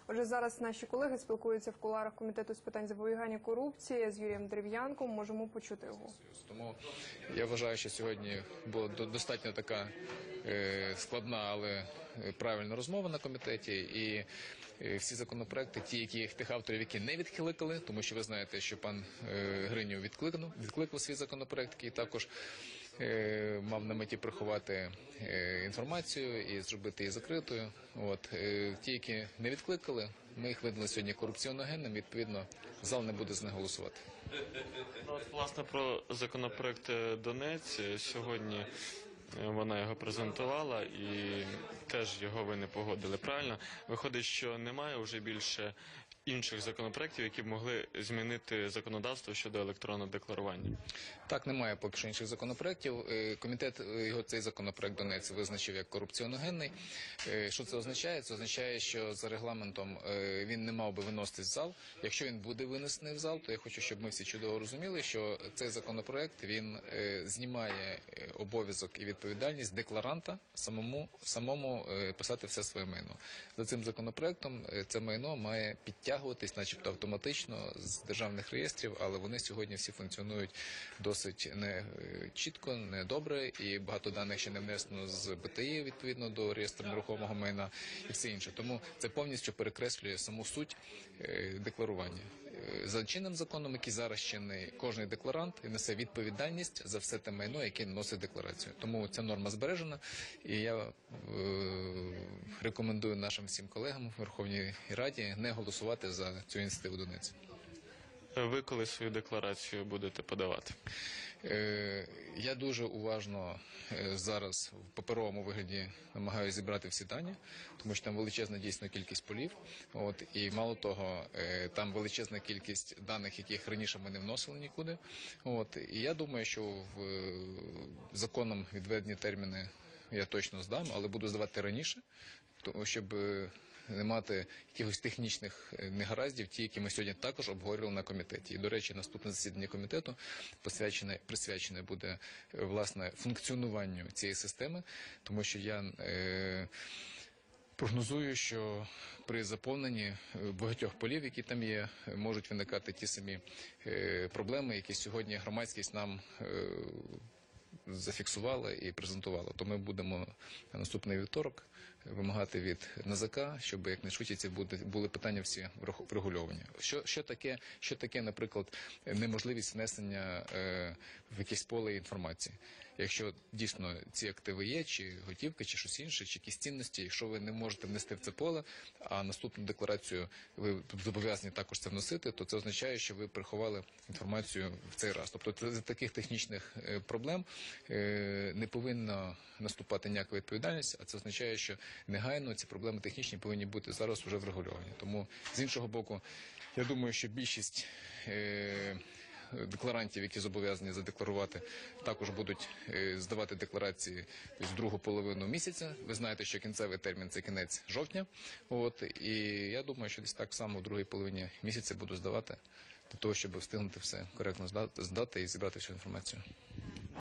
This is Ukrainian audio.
Отже, зараз наші колеги спілкуються в кулуарах Комітету з питань запобігання корупції з Юрієм Дерев'янком. Можемо почути його. Тому я вважаю, що сьогодні була достатньо така складна, але правильна розмова на комітеті. І всі законопроекти, тих авторів, які не відкликали, тому що ви знаєте, що пан Гринів відкликав свій законопроект, який також мав на меті приховати інформацію і зробити її закритою. Ті, які не відкликали, ми їх визнали сьогодні корупціоногенним, відповідно, зал не буде з них голосувати. Власне, про законопроект Донець. Сьогодні вона його презентувала і теж його ви не погодили, правильно? Виходить, що немає вже більше інших законопроєктів, які б могли змінити законодавство щодо електронного декларування? Так, немає поки що інших законопроєктів. Комітет цей законопроєкт Донець визначив як корупціоногенний. Що це означає? Це означає, що за регламентом він не мав би виноситись в зал. Якщо він буде винесений в зал, то я хочу, щоб ми всі чудово розуміли, що цей законопроєкт, він знімає обов'язок і відповідальність декларанта самому писати все своє майно. За цим законопроєктом це майно має підтягуватись, начебто автоматично з державних реєстрів, але вони сьогодні всі функціонують досить не чітко, не добре, і багато даних ще не внесено з БТІ, відповідно до реєстру нерухомого майна і все інше. Тому це повністю перекреслює саму суть декларування. За чинним законом, який зараз чинний, кожен декларант несе відповідальність за все те майно, яке носить декларацію. Тому ця норма збережена, і я рекомендую нашим всім колегам в Верховній Раді не голосувати за цю ініціативу Донець. Ви коли свою декларацію будете подавати? Я дуже уважно зараз в паперовому вигляді намагаюся зібрати всі дані, тому що там величезна дійсно кількість полів. І мало того, там величезна кількість даних, яких раніше ми не вносили нікуди. І я думаю, що законом відведені терміни я точно здам, але буду здавати раніше, щоб не мати якихось технічних негараздів, ті, які ми сьогодні також обговорювали на комітеті. І, до речі, наступне засідання комітету присвячене буде, власне, функціонуванню цієї системи, тому що я прогнозую, що при заповненні багатьох полів, які там є, можуть виникати ті самі проблеми, які сьогодні громадськість нам зафіксувала і презентувала. То ми будемо на наступний вівторок вимагати від НАЗК, щоб якнайшвидше ці були питання всі врегульовані. Що таке, наприклад, неможливість внесення в якесь поле інформації? Якщо дійсно ці активи є, чи готівка, чи щось інше, чи якісь цінності, якщо ви не можете внести в це поле, а наступну декларацію ви зобов'язані також це вносити, то це означає, що ви приховали інформацію в цей раз. Тобто з таких технічних проблем не повинна наступати ніяка відповідальність, а це означає, що негайно ці проблеми технічні повинні бути зараз вже врегульовані. Тому, з іншого боку, я думаю, що більшість декларантів, які зобов'язані задекларувати, також будуть здавати декларації в другу половину місяця. Ви знаєте, що кінцевий термін – це кінець жовтня. І я думаю, що десь так само в другій половині місяця буду здавати, для того, щоб встигнути все коректно здати і зібрати всю інформацію.